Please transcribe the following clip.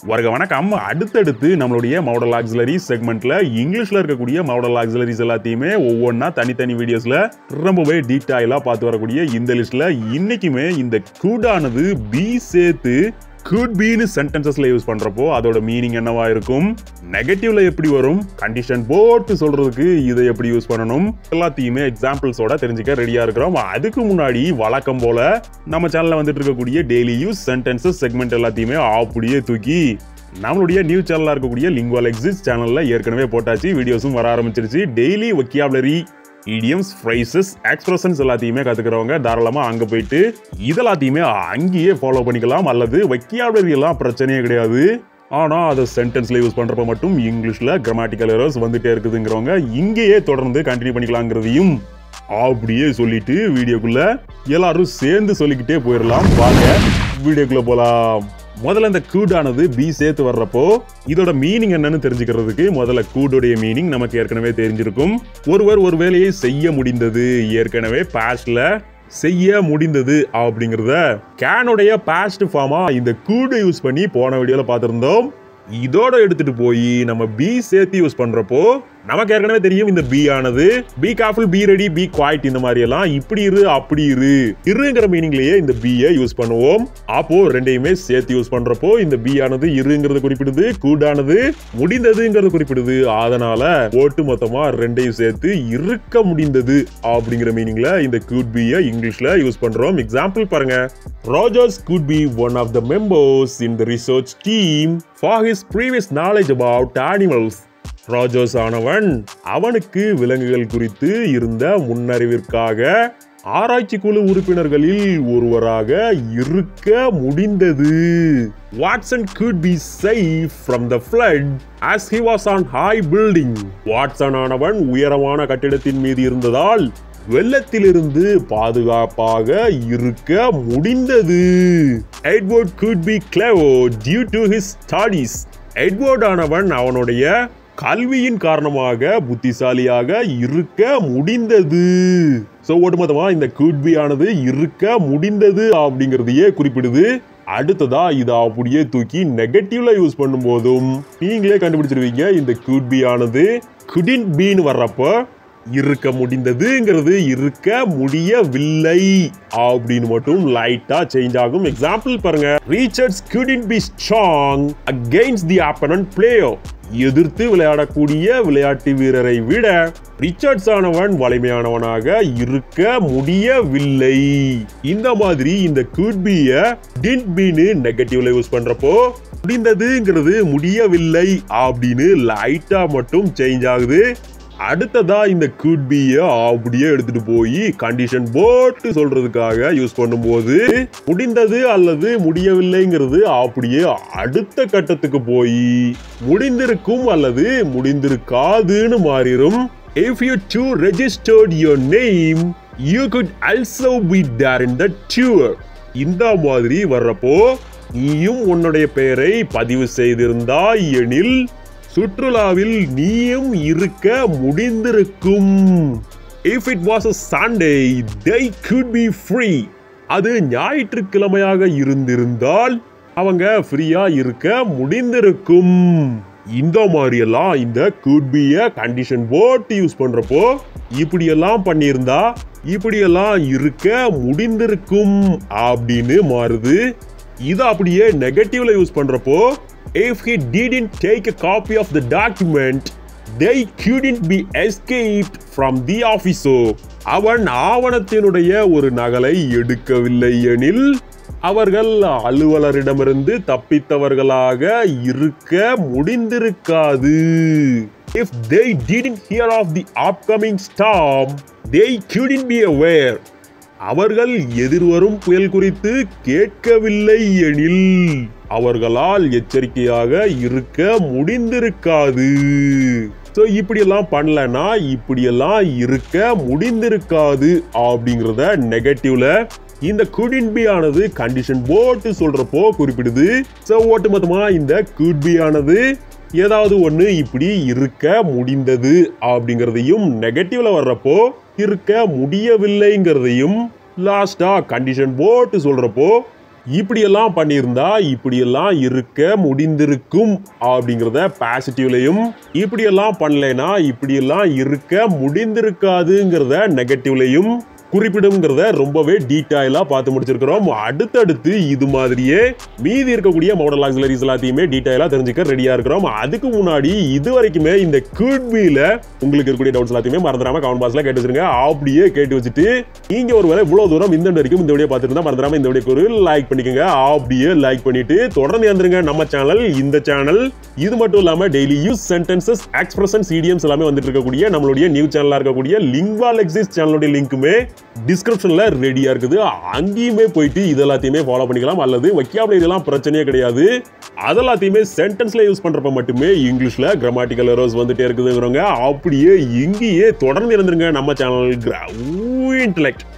வருக வணக்கம். அடுத்தடுத்து நம்மளுடைய மாடல் ஆக்சிலரி செக்மெண்ட்ல இங்கிலீஷ்ல இருக்கக்கூடிய மாடல் ஆக்சிலரிஸ் எல்லாத்தையுமே ஒவ்வொன்றா தனித்தனி வீடியோஸ்ல ரொம்பவே டீடைலா பார்த்து வரக்கூடிய இந்த லிஸ்ட்ல இன்னைக்குமே இந்த கூடானது பி சேர்த்து could be னு சென்டென்சஸ்ல யூஸ் பண்றப்போ அதோட மீனிங் என்னவா இருக்கும், நெகட்டிவ்ல எப்படி வரும், கண்டிஷன் போட்டு சொல்றதுக்கு இதை எப்படி யூஸ் பண்ணணும், எல்லாத்தையுமே எக்ஸாம்பிள்ஸோட தெரிஞ்சுக்க ரெடியா இருக்கிறோம். அதுக்கு முன்னாடி வழக்கம் போல நம்ம சேனல்ல வந்துட்டு இருக்கக்கூடிய டெய்லி யூஸ் சென்டென்சஸ் செக்மெண்ட் எல்லாத்தையுமே அப்படியே தூக்கி நம்மளுடைய நியூ சேனலா இருக்கக்கூடிய லிங்குவல் எக்ஸிஸ்ட் சேனல்ல ஏற்கனவே போட்டாச்சு. வீடியோஸும் வர ஆரம்பிச்சிருச்சு. Daily vocabulary, idioms, phrases, expressions எல்லாத்தையுமே கத்துக்கிறவங்க தாராளமா அங்க போயிட்டு இதெல்லாத்தையுமே அங்கேயே ஃபாலோ பண்ணிக்கலாம். அல்லது வொக்காபுலரி எல்லாம் பிரச்சனையே கிடையாது, ஆனா அதை சென்டென்ஸ்ல யூஸ் பண்றப்ப மட்டும் இங்கிலீஷ்ல கிராமட்டிக்கல் எரர்ஸ் வந்துட்டே இருக்குதுங்கிறவங்க இங்கேயே தொடர்ந்து கண்டினியூ பண்ணிக்கலாங்கிறதையும் அப்படியே சொல்லிட்டு வீடியோக்குள்ள எல்லாரும் சேர்ந்து சொல்லிக்கிட்டே போயிடலாம். வாங்க வீடியோக்குள்ள போலாம். முதல்ல இந்த கூடானது பி சேர்த்து வர்றப்போ இதோட மீனிங் என்னன்னு தெரிஞ்சுக்கிறதுக்கு முதல்ல கூடோடைய மீனிங் நமக்கு ஏற்கனவே தெரிஞ்சிருக்கும். ஒருவர் ஒரு வேலையை செய்ய முடிந்தது, ஏற்கனவே பாஸ்ட்ல செய்ய முடிந்தது அப்படிங்கறத கேனுடைய பாஸ்ட் ஃபார்மா இந்த கூடை யூஸ் பண்ணி போன வீடியோல பார்த்திருந்தோம். இதோட எடுத்துட்டு போய் நம்ம பி சேர்த்து யூஸ் பண்றப்போ நமக்கு ஏற்கனவே தெரியும் இந்த பி ஆனது be careful, be ready, be quiet, இந்த மாதிரி எல்லாம் இப்படி இரு அப்படி இருங்கிற மீனிங்லயே இந்த பியை யூஸ் பண்ணுவோம். அப்போ ரெண்டையுமே சேர்த்து யூஸ் பண்றப்போ இந்த பி ஆனது இருங்கிறது குறிப்பிடுது, கூடானது முடிந்ததுங்கிறது குறிப்பிடுது. அதனால போட்டு மொத்தமா ரெண்டையும் சேர்த்து இருக்க முடிந்தது அப்படிங்கிற மீனிங்ல இந்த could be இங்கிலீஷ்ல யூஸ் பண்றோம். எக்ஸாம்பிள் பாருங்க. Rogers could be one of the members in the research team for his previous knowledge about animals. Rogers ஆனவன் அவனுக்கு விலங்குகள் குறித்து இருந்த முன்னறிவிற்காக ஆராய்ச்சி குழு உறுப்பினர்களில் ஒருவராக இருக்க முடிந்தது. Watson could be safe from the flood as he was on high building. Watson ஆனவன் உயரமான கட்டிடத்தின் மீது இருந்ததால் வெள்ளத்திலிருந்து பாதுகாப்பாக இருக்க முடிந்தது. Edward could be clever due to his studies. Edward ஆனவன் அவனுடைய கல்வியின் காரணமாக புத்திசாலியாக இருக்க முடிந்தது. சோ ஒட்டுமொத்தமா இந்த could be ஆனது இருக்க முடிந்தது அப்படிங்கறதையே குறிப்பிடுது. அடுத்ததா இதை அப்படியே தூக்கி நெகட்டிவ்ல யூஸ் பண்ணும் போதும் நீங்களே கண்டுபிடிச்சிருவீங்க. இந்த could be ஆனது couldn't be னு வர்றப்ப இருக்க முடிந்ததுங்கிறது இருக்க முடியவில்லை அப்படின்னு மட்டும் லைட்டா சேஞ்ச் ஆகும். எக்ஸாம்பிள் பாருங்க. Richards couldn't be strong against the opponent player. எதிர்த்து விளையாடக்கூடிய விளையாட்டு வீரரை விட ரிச்சர்ட்ஸ் ஆனவன் வலிமையானவனாக இருக்க முடியவில்லை. இந்த மாதிரி இந்த could be didn't be னு நெகட்டிவ்ல யூஸ் பண்றப்போ முடிந்ததுங்கிறது முடியவில்லை அப்படின்னு லைட்டா மட்டும் சேஞ்ச் ஆகுது. அடுத்ததா இந்த could be அப்படியே எடுத்துட்டு போய் கண்டிஷன் போட்டு சொல்றதுக்காக யூஸ் பண்ணும்போது முடிந்தது அல்லது முடியவில்லைங்கிறது அப்படியே அடுத்த கட்டத்துக்கு போய் முடிந்திருக்கும் அல்லது முடிந்திருக்காதுன்னு மாறிடும். If you too registered your name, you could also be there in the tour. இந்த மாதிரி வர்றப்போ நீயும் உன்னுடைய பெயரை பதிவு செய்திருந்தாய் எனில் சுற்றுலாவில் நீயும் இருக்க முடிந்திருக்கும். If it was a Sunday, they could be free. அது ஞாயிற்றுக்கிழமையாக இருந்திருந்தால் அவங்க ஃப்ரீயா இருக்க முடிந்திருக்கும். இந்த மாதிரி எல்லாம் இந்த could be கண்டிஷன் போட்டு யூஸ் பண்றப்போ இப்படி எல்லாம் பண்ணியிருந்தா இப்படி எல்லாம் இருக்க முடிந்திருக்கும் அப்படின்னு மாறுது. இத அப்படியே நெகட்டிவ்ல யூஸ் பண்றப்போ if he didn't take a copy of the document, they couldn't be escaped from the officer. அவன் ஆவணத்தினுடைய ஒரு நகலை எடுக்கவில்லை எனில் அவர்கள் அலுவலரிடமிருந்து தப்பித்தவர்களாக இருக்க முடிந்திருக்காது. If they didn't hear of the upcoming storm, they couldn't be aware. அவர்கள் எதிர்வரும் புயல் குறித்து கேட்கவில்லை எனில் அவர்களால் எச்சரிக்கையாக இருக்க முடிந்திருக்காது. சோ இப்படி எல்லாம் பண்ணலனா இப்படி எல்லாம் இருக்க முடிந்திருக்காது அப்படிங்கறத நெகட்டிவ்ல இந்த couldn't be ஆனது கண்டிஷன் போட்டு சொல்றப்போ குறிப்பிடுது. சோ ஒட்டுமொத்தமா இந்த could be ஆனது ஏதாவது ஒண்ணு இப்படி இருக்க முடிந்தது அப்படிங்கறதையும் நெகட்டிவ்ல வர்றப்போ இருக்க முடியவில்லைங்கிறதையும் லாஸ்டா கண்டிஷன் போட்டு சொல்றப்போ இப்படியெல்லாம் பண்ணியிருந்தா இப்படியெல்லாம் இருக்க முடிந்திருக்கும் அப்படிங்கிறத பாசிட்டிவ்லையும், இப்படியெல்லாம் பண்ணலைன்னா இப்படியெல்லாம் இருக்க முடிந்திருக்காதுங்கிறத நெகட்டிவ்லையும் குறிப்பிடுங்கிறத ரொம்பவே டீடைலா பார்த்து முடிச்சிருக்கிறோம். அடுத்தடுத்து இது மாதிரியே மீதி இருக்கக்கூடிய மாடல் ஆக்ஸிலரிஸ் எல்லாத்தையுமே டீடைலா தெரிஞ்சுக்க ரெடியா இருக்கிறோம். அதுக்கு முன்னாடி இது வரைக்குமே இந்த குட் பீல உங்களுக்கு இருக்கக்கூடிய டவுட்ஸ் எல்லாத்தையுமே மறந்துடாம கமெண்ட் பாக்ஸ்ல கேட்டு வச்சிருங்க. அப்படியே கேட்டு வச்சுட்டு நீங்க ஒருவேளை இவ்வளவு தூரம் இந்த வரைக்கும் இந்த வீடியோ பார்த்துட்டு இருந்தா மறந்துடாம இந்த வீடியோக்கு ஒரு லைக் பண்ணிக்கோங்க. அப்படியே லைக் பண்ணிட்டு தொடர்ந்து இருந்துருங்க நம்ம சேனல். இந்த சேனல் இது மட்டும் இல்லாம daily use sentences, expressions, idioms எல்லாமே வந்துட்டு இருக்கக்கூடிய நம்மளுடைய நியூ சேனலா இருக்கக்கூடிய லிங்வால் எக்ஸிஸ்ட் சேனலுடைய லிங்க்குமே டிஸ்கிரிப்ஷன்ல ரெடியா இருக்குது. அங்கேயுமே போயிட்டு இதெல்லாத்தையுமே ஃபாலோ பண்ணிக்கலாம். அல்லது வைக்காமல இதெல்லாம் பிரச்சனையே கிடையாது. அதெல்லாத்தையுமே சென்டென்ஸ்ல யூஸ் பண்றப்ப மட்டுமே இங்கிலீஷ்ல கிராமட்டிக்கல் எரர்ஸ் வந்துட்டே இருக்குதுங்கிறவங்க அப்படியே இங்கேயே தொடர்ந்து இருந்துருங்க நம்ம சேனல் Intellect.